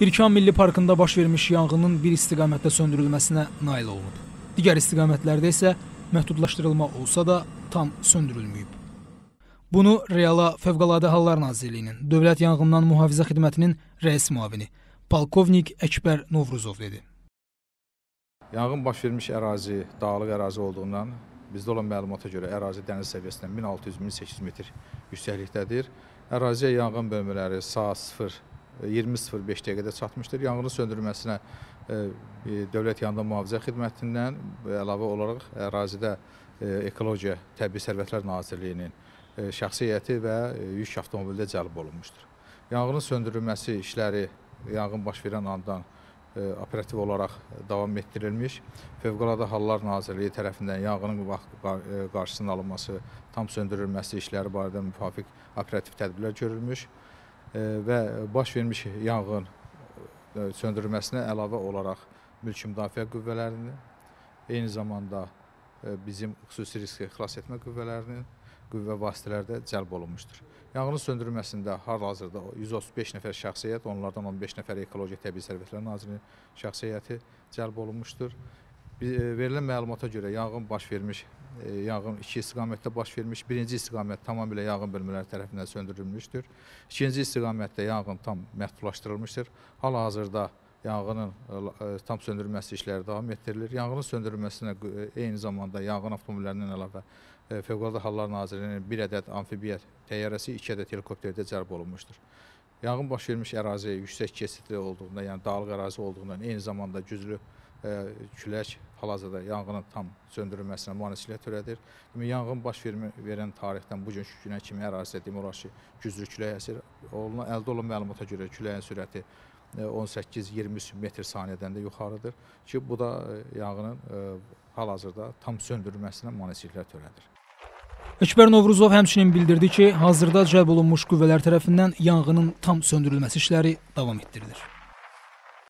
Birkan Milli Parkında baş vermiş yanğının bir istiqamətdə söndürülməsinə nail olunub. Digər istiqamətlərdə isə məhdudlaşdırılma olsa da tam söndürülməyib. Bunu Reala Fövqəladə Hallar Nazirliyinin Dövlət Yanğından Mühafizə Xidmətinin rəis müavini Polkovnik Əkbər Novruzov dedi. Yanğın baş vermiş ərazi dağlıq ərazi olduğundan bizdə olan məlumata görə ərazi dəniz səviyyəsindən 1600-1800 metr yüksəklikdədir. Əraziyə yanğın bölmələri saat 20:05 dəqiqədə çatmışdır. Yanğının söndürülməsinə Dövlət Yanğından Mühafizə Xidmətindən əlavə olaraq ərazidə Ekologiya Təbii Sərvətlər Nazirliyinin şəxsi heyəti və yük avtomobildə cəlb olunmuşdur. Yanğının söndürülməsi işləri yanğın baş verən andan operativ olaraq davam etdirilmiş. Fövqəladə Hallar Nazirliyi tərəfindən yanğının qarşısının alınması, tam söndürülməsi işləri barədə müvafiq operativ tədbirlər görülmüş və baş vermiş yanğın söndürülməsinə əlavə olaraq mülki müdafiə qüvvələrinin, eyni zamanda bizim xüsusi riski xilas etmə qüvvələrinin qüvvə vasitələri də cəlb olunmuşdur. Yanğının söndürülməsində hal-hazırda 135 nəfər şəxsi heyət, onlardan 15 nəfər Ekologiya Təbii Sərvətlər Nazirliyinin şəxsi heyəti cəlb olunmuşdur. Verilən məlumata görə yanğın baş vermiş, yanğın iki istiqamətdə baş vermiş. Birinci istiqamət tamamilə yanğın bölmələri tərəfindən söndürülmüşdür. İkinci istiqamətdə yanğın tam məhdudlaşdırılmışdır. Hal-hazırda yanğının tam söndürülməsi işləri davam etdirilir. Yanğının söndürülməsinə eyni zamanda yanğın avtomobillərindən əlavə Fövqəladə Hallar Nazirliyinin bir ədəd amfibiya təyyarəsi, 2 ədəd helikopterdə cəlb olunmuşdur. Yanğın baş vermiş ərazi yüksək keçidli olduğundan, yəni dağlıq ərazi olduğundan, eyni zamanda güclü külək hal-hazırda yanğının tam söndürülməsinə maneçilik törədir. Yanğın baş verən tarixdən bugünkü günə kimi ərazidə demək olar ki, güclü külək əsir. Əldə olunan məlumata görə küləyin sürəti 18-23 metr saniyədən də yuxarıdır ki, bu da yanğının hal-hazırda tam söndürülməsinə maneçiliklər törədir. Əkbər Novruzov həmçinin bildirdi ki, hazırda cəlb olunmuş qüvvələr tərəfindən yanğının tam söndürülməsi işləri davam etdirilir.